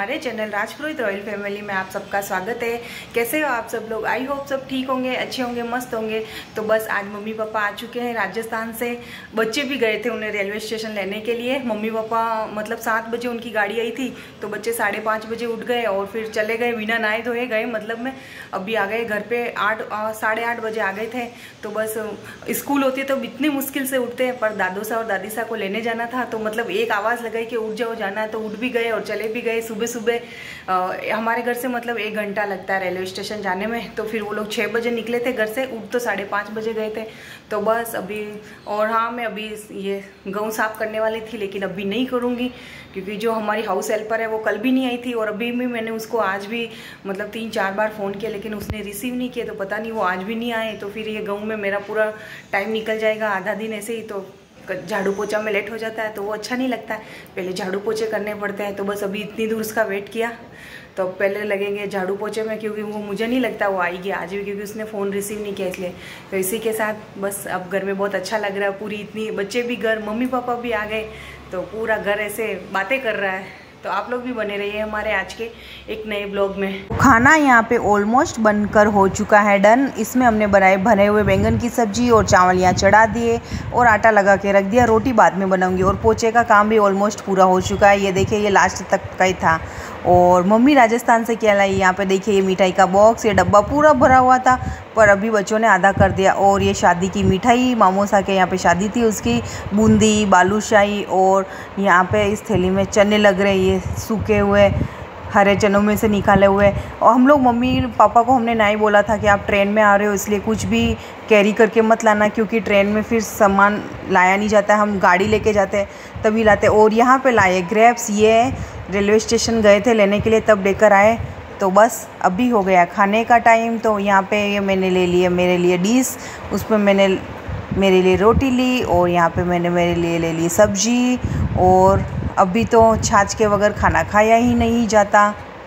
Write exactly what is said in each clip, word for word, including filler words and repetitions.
हमारे चैनल राजपुरोहित royal family में आप सबका स्वागत है। कैसे हो आप सब लोग? आई होप सब ठीक होंगे, अच्छे होंगे, मस्त होंगे। तो बस आज मम्मी पापा आ चुके हैं राजस्थान से। बच्चे भी गए थे उन्हें रेलवे स्टेशन लेने के लिए। मम्मी पापा मतलब सात बजे उनकी गाड़ी आई थी, तो बच्चे साढ़े पाँच बजे उठ गए और फिर चले गए, बिना नहाए धोए गए। मतलब में अभी आ गए घर पे आठ साढ़े आठ बजे आ गए थे। तो बस स्कूल होती है तो इतनी मुश्किल से उठते हैं, पर दादू सा और दादी सा को लेने जाना था, तो मतलब एक आवाज़ लगाई कि उठ जाओ, जाना है, तो उठ भी गए और चले भी गए। सुबह सुबह हमारे घर से मतलब एक घंटा लगता है रेलवे स्टेशन जाने में, तो फिर वो लोग छः बजे निकले थे घर से, उठ तो साढ़े पाँच बजे गए थे। तो बस अभी और हाँ, मैं अभी ये गेहूँ साफ़ करने वाली थी, लेकिन अभी नहीं करूँगी क्योंकि जो हमारी हाउस हेल्पर है वो कल भी नहीं आई थी, और अभी भी मैंने उसको आज भी मतलब तीन चार बार फ़ोन किया, लेकिन उसने रिसीव नहीं किया, तो पता नहीं वो आज भी नहीं आए। तो फिर ये गेहूँ में मेरा पूरा टाइम निकल जाएगा, आधा दिन ऐसे ही। तो झाड़ू पोछा में लेट हो जाता है तो वो अच्छा नहीं लगता है, पहले झाड़ू पोछे करने पड़ते हैं। तो बस अभी इतनी दूर उसका वेट किया, तो पहले लगेंगे झाड़ू पोछे में, क्योंकि वो मुझे नहीं लगता वो आएगी आज भी, क्योंकि उसने फ़ोन रिसीव नहीं किया इसलिए। तो इसी के साथ बस अब घर में बहुत अच्छा लग रहा है, पूरी इतनी बच्चे भी घर, मम्मी पापा भी आ गए, तो पूरा घर ऐसे बातें कर रहा है। तो आप लोग भी बने रहिए हमारे आज के एक नए ब्लॉग में। खाना यहाँ पे ऑलमोस्ट बनकर हो चुका है डन। इसमें हमने बनाए भरे हुए बैंगन की सब्जी और चावल यहाँ चढ़ा दिए और आटा लगा के रख दिया। रोटी बाद में बनाऊंगी और पोचे का काम भी ऑलमोस्ट पूरा हो चुका है। ये देखिए, ये लास्ट तक का ही था। और मम्मी राजस्थान से क्या लाई, यहाँ पे देखिए ये मिठाई का बॉक्स, ये डब्बा पूरा भरा हुआ था, पर अभी बच्चों ने आधा कर दिया। और ये शादी की मिठाई, मामोसा के यहाँ पे शादी थी उसकी, बूंदी, बालूशाही, और यहाँ पे इस थैली में चने लग रहे, ये सूखे हुए हरे चनों में से निकाले हुए। और हम लोग मम्मी पापा को हमने नहीं बोला था कि आप ट्रेन में आ रहे हो, इसलिए कुछ भी कैरी करके मत लाना, क्योंकि ट्रेन में फिर सामान लाया नहीं जाता है, हम गाड़ी लेके जाते हैं तभी लाते। और यहाँ पे लाए ग्रेप्स, ये रेलवे स्टेशन गए थे लेने के लिए, तब लेकर आए। तो बस अभी हो गया खाने का टाइम। तो यहाँ पे ये मैंने ले लिए मेरे लिए डिश, उसमें मैंने मेरे लिए रोटी ली, और यहाँ पे मैंने मेरे लिए ले ली सब्जी। और अभी तो छाछ के बगैर खाना खाया ही नहीं जाता।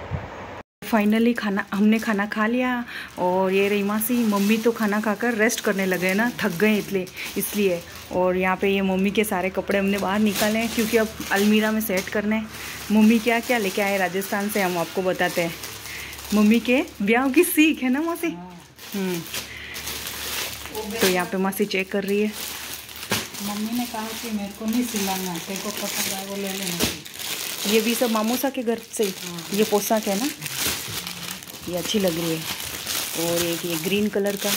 फाइनली खाना हमने खाना खा लिया, और ये रीमा सी मम्मी तो खाना खाकर रेस्ट करने लगे ना, थक गए इसलिए इसलिए और यहाँ पे ये मम्मी के सारे कपड़े हमने बाहर निकाले हैं, क्योंकि अब अलमीरा में सेट करने हैं। मम्मी क्या क्या लेके आए राजस्थान से, हम आपको बताते हैं। मम्मी के ब्याह की सीख है ना मासी। हम्म तो यहाँ पे मासी चेक कर रही है। मम्मी ने कहा कि मेरे को नहीं सिलाना, तेरे को पसंद है वो ले लेना। ये भी सब मामूसा के घर से, ये पोशाक है ना, ये अच्छी लग रही है। और एक ये ग्रीन कलर का,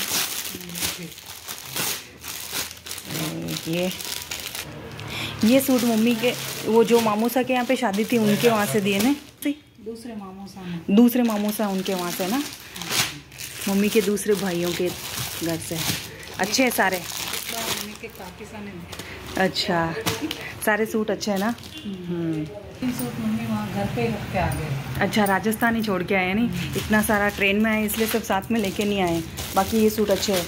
ये ये सूट मम्मी के, वो जो मामूसा के यहाँ पे शादी थी उनके वहाँ से दिए ना, दूसरे मामूसा ने दूसरे मामूसा उनके वहाँ से ना, मम्मी के दूसरे भाइयों के घर से। अच्छे हैं सारे के काफी सारे। अच्छा, सारे सूट अच्छे हैं ना। हम्म सूट मम्मी वहाँ घर पे रख के आ गए। अच्छा, राजस्थान ही छोड़ के आए नहीं, इतना सारा ट्रेन में आए इसलिए सब साथ में लेके नहीं आए। बाकी ये सूट अच्छे हैं।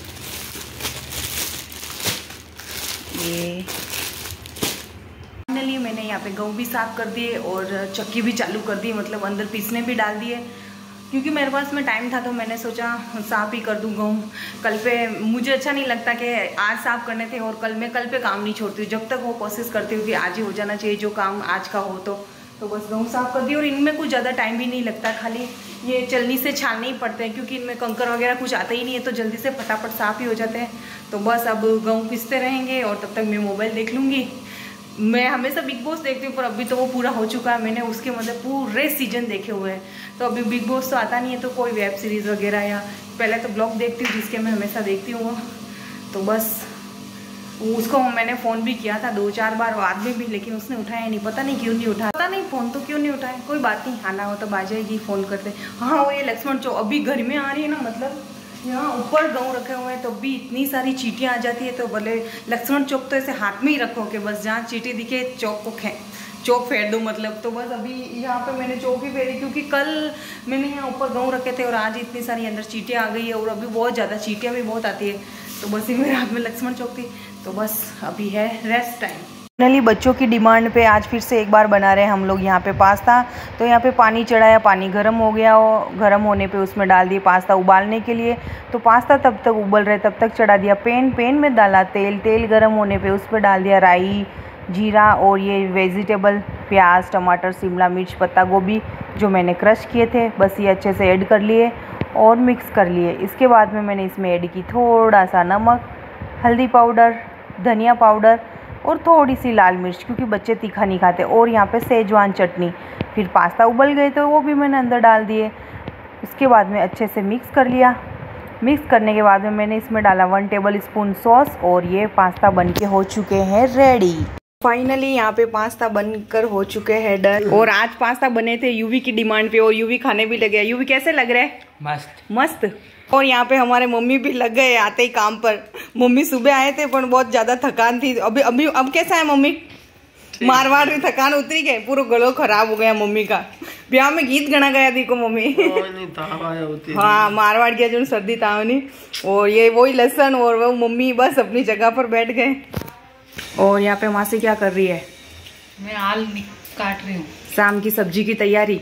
ये फाइनली मैंने यहाँ पे गेहूँ भी साफ कर दिए और चक्की भी चालू कर दी, मतलब अंदर पीसने भी डाल दिए, क्योंकि मेरे पास में टाइम था तो मैंने सोचा साफ़ ही कर दूँ गेहूँ। कल पे मुझे अच्छा नहीं लगता कि आज साफ़ करने थे और कल मैं कल पे काम नहीं छोड़ती हूँ, जब तक वो कोशिश करती हूँ कि आज ही हो जाना चाहिए जो काम आज का हो। तो तो बस गेहूँ साफ़ कर दी, और इनमें कुछ ज़्यादा टाइम भी नहीं लगता, खाली ये चलनी से छानने ही पड़ते हैं, क्योंकि इनमें कंकर वगैरह कुछ आता ही नहीं है, तो जल्दी से फटाफट साफ़ ही हो जाते हैं। तो बस अब गेहूँ पिसते रहेंगे और तब तक मैं मोबाइल देख लूँगी। मैं हमेशा बिग बॉस देखती हूँ, पर अभी तो वो पूरा हो चुका है, मैंने उसके मतलब पूरे सीजन देखे हुए हैं। तो अभी बिग बॉस तो आता नहीं है, तो कोई वेब सीरीज़ वगैरह, या पहले तो ब्लॉग देखती हूँ जिसके मैं हमेशा देखती हूँ वो। तो बस उसको मैंने फ़ोन भी किया था दो चार बार बाद में भी, लेकिन उसने उठाया नहीं, पता नहीं क्यों नहीं उठाया, पता नहीं फ़ोन तो क्यों नहीं उठाया। कोई बात नहीं, आना हो तो आ जाएगी, फ़ोन करते। हाँ, वो ये लक्ष्मण चौक अभी घर में आ रही है ना, मतलब यहाँ ऊपर गेहूँ रखे हुए हैं तो भी इतनी सारी चींटियाँ आ जाती है, तो बोले लक्ष्मण चौक तो ऐसे हाथ में ही रखो कि बस जहाँ चींटी दिखे चौक को खे चौक फेर दो, मतलब। तो बस अभी यहाँ पे मैंने चौक ही फेरी, क्योंकि कल मैंने यहाँ ऊपर गेहूँ रखे थे और आज इतनी सारी अंदर चींटियाँ आ गई है, और अभी बहुत ज़्यादा चींटियाँ भी बहुत आती है। तो बस ये मेरे हाथ में लक्ष्मण चौक थी, तो बस अभी है रेस्ट टाइम। फाइनली बच्चों की डिमांड पे आज फिर से एक बार बना रहे हैं हम लोग यहाँ पे पास्ता। तो यहाँ पे पानी चढ़ाया, पानी गर्म हो गया, और गर्म होने पे उसमें डाल दिए पास्ता उबालने के लिए। तो पास्ता तब तक उबल रहे तब तक चढ़ा दिया पैन, पैन में डाला तेल, तेल गर्म होने पे उस पर डाल दिया राई, जीरा और ये वेजिटेबल, प्याज, टमाटर, शिमला मिर्च, पत्ता गोभी, जो मैंने क्रश किए थे, बस ये अच्छे से ऐड कर लिए और मिक्स कर लिए। इसके बाद में मैंने इसमें ऐड की थोड़ा सा नमक, हल्दी पाउडर, धनिया पाउडर और थोड़ी सी लाल मिर्च, क्योंकि बच्चे तीखा नहीं खाते, और यहाँ पे सेजवान चटनी। फिर पास्ता उबल गए तो वो भी मैंने अंदर डाल दिए। उसके बाद में अच्छे से मिक्स कर लिया। मिक्स करने के बाद में मैंने इसमें डाला वन टेबल स्पून सॉस और ये पास्ता बनके हो चुके हैं रेडी। फाइनली यहाँ पे पास्ता बनकर हो चुके हैं डन। और आज पास्ता बने थे यूवी की डिमांड पे और यूवी खाने भी लगे। यूवी कैसे लग रहे हैं? मस्त मस्त। और यहाँ पे हमारे मम्मी भी लग गए आते ही काम पर। मम्मी सुबह आए थे पर बहुत ज्यादा थकान थी। अभी अभी अब कैसा है मम्मी? मारवाड़ में थकान उतरी गई, पूरा गलो खराब हो गया मम्मी का। ब्याह में गीत गना गया देखो मम्मी। हाँ, मारवाड़ गया जो सर्दी तावनी। और ये वही लहसुन और वो मम्मी बस अपनी जगह पर बैठ गए। और यहाँ पे मासी क्या कर रही है? मैं आल काट रही हूँ। शाम की सब्जी की तैयारी।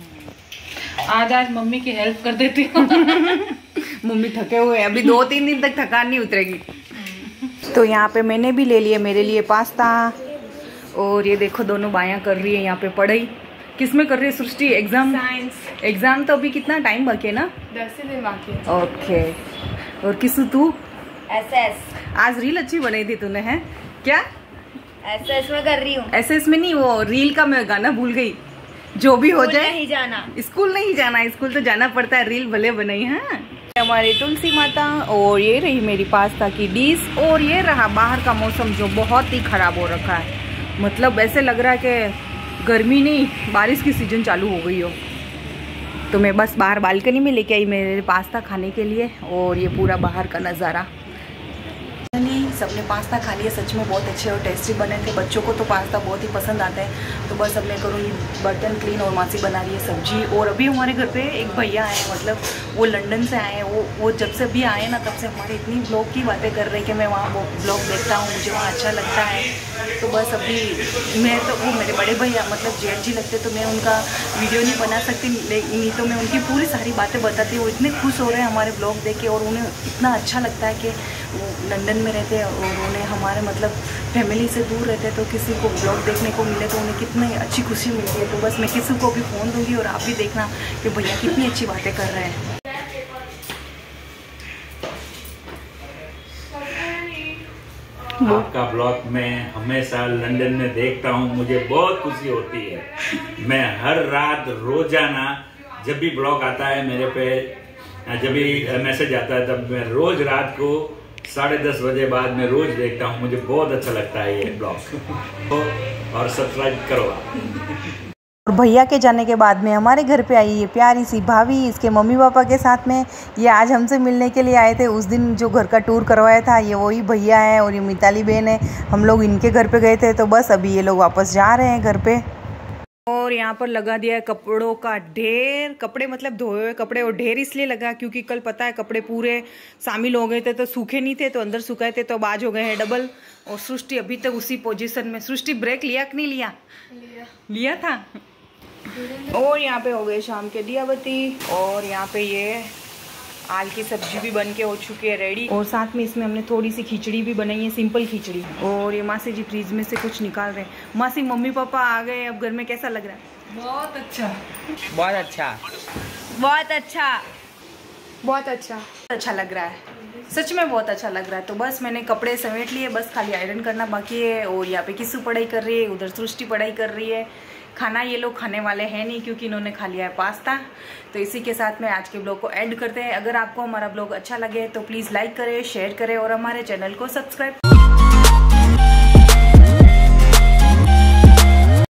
आज आज मम्मी की हेल्प कर देती हूँ। मम्मी थके हुए हैं, अभी दो तीन दिन तक थकान नहीं उतरेगी। तो यहाँ पे मैंने भी ले लिया मेरे लिए पास्ता। और ये देखो दोनों बायां कर रही है यहाँ पे पढ़ाई। किसमें कर रही है सृष्टि? एग्जाम। साइंस एग्जाम तो अभी कितना टाइम बाकी है ना? दस ही दिन बाकी है। ओके। और किसु तू? एसएस आज रील अच्छी बनाई थी तूने, है क्या? एसएस में कर रही हूँ। एसएस में नहीं, वो रील का मैं गाना भूल गई। जो भी हो जाए नहीं जाना, स्कूल नहीं जाना। स्कूल तो जाना पड़ता है, रील भले बनाई। हाँ, हमारी तुलसी माता। और ये रही मेरी पास्ता की डिश। और ये रहा बाहर का मौसम जो बहुत ही खराब हो रखा है। मतलब ऐसे लग रहा है कि गर्मी नहीं, बारिश की सीजन चालू हो गई हो। तो मैं बस बाहर बालकनी में लेके आई मेरे पास्ता खाने के लिए। और ये पूरा बाहर का नज़ारा। सबने पास्ता खा लिया, सच में बहुत अच्छे और टेस्टी बने थे। बच्चों को तो पास्ता बहुत ही पसंद आता है। तो बस अब मैं करूँगी बर्तन क्लीन और मासी बना रही है सब्जी। और अभी हमारे घर पे एक भैया आए, मतलब वो लंदन से आए हैं। वो वो जब से भी आए ना तब से हमारे इतनी ब्लॉग की बातें कर रहे हैं कि मैं वहाँ वो ब्लॉग देखता हूँ, मुझे वहाँ अच्छा लगता है। तो बस अभी मैं तो वो मेरे बड़े भैया मतलब जेठ जी लगते, तो मैं उनका वीडियो नहीं बना सकती, नहीं तो मैं उनकी पूरी सारी बातें बताती। वो इतने खुश हो रहे हैं हमारे ब्लॉग देख के। और उन्हें इतना अच्छा लगता है कि वो लंदन में रहते हैं और उन्हें हमारे मतलब फैमिली से दूर रहते हैं, तो किसी को ब्लॉग देखने को मिले तो उन्हें कितनी अच्छी खुशी मिलती है। तो बस मैं किसी को भी फ़ोन दूंगी और आप भी देखना कि भैया कितनी अच्छी बातें कर रहे हैं। आपका ब्लॉग मैं हमेशा लंदन में देखता हूँ, मुझे बहुत खुशी होती है। मैं हर रात रोजाना जब भी ब्लॉग आता है मेरे पे, जब भी मैसेज आता है, तब मैं रोज रात को साढ़े दस बजे बाद मैं रोज देखता हूँ। मुझे बहुत अच्छा लगता है ये ब्लॉग। तो और सब्सक्राइब करो। और भैया के जाने के बाद में हमारे घर पे आई ये प्यारी सी भाभी इसके मम्मी पापा के साथ में। ये आज हमसे मिलने के लिए आए थे। उस दिन जो घर का टूर करवाया था ये वही भैया है और ये मिताली बहन है। हम लोग इनके घर पे गए थे। तो बस अभी ये लोग वापस जा रहे हैं घर पे। और यहाँ पर लगा दिया है कपड़ों का ढेर। कपड़े मतलब धोए हुए कपड़े, और ढेर इसलिए लगा क्योंकि कल पता है कपड़े पूरे शामिल हो गए थे तो सूखे नहीं थे, तो अंदर सुखाए थे तो अब आज हो गए हैं डबल। और सृष्टि अभी तक उसी पोजीशन में। सृष्टि ब्रेक लिया कि नहीं लिया? लिया, लिया था। और यहाँ पे हो गए शाम के दिया बत्ती। और यहाँ पे ये आल की सब्जी भी बन के हो चुकी है रेडी। और साथ में इसमें हमने थोड़ी सी खिचड़ी भी बनाई है, सिंपल खिचड़ी। और ये मासी जी फ्रिज में से कुछ निकाल रहे हैं। मासी मम्मी पापा आ गए, अब घर में कैसा लग रहा है? बहुत अच्छा, बहुत अच्छा, बहुत अच्छा, बहुत अच्छा अच्छा लग रहा है। सच में बहुत अच्छा लग रहा है। तो बस मैंने कपड़े समेट लिए, बस खाली आयरन करना बाकी है। और यहाँ पे किसु पढ़ाई कर रही है, उधर सृष्टि पढ़ाई कर रही है। खाना ये लोग खाने वाले हैं नहीं क्योंकि इन्होंने खा लिया है पास्ता। तो इसी के साथ में आज के ब्लॉग को ऐड करते हैं। अगर आपको हमारा ब्लॉग अच्छा लगे तो प्लीज़ लाइक करें, शेयर करें और हमारे चैनल को सब्सक्राइब